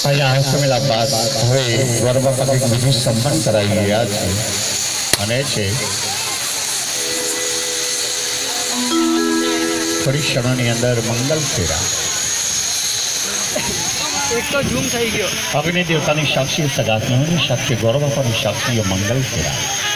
અહીંયા સમેલા બાદ હવે વરબાપા કંઈક વિધિ સન્માન કરાવી રહ્યા છે અને છે થોડી ક્ષણોની અંદર મંગલ ફેરા એક તો ઝૂમ થઈ ગયો અગ્નિ દેવતાની સાક્ષી સગાત્મીઓની સાક્ષી ગૌરબાપાની સાક્ષીઓ મંગલ ફેરા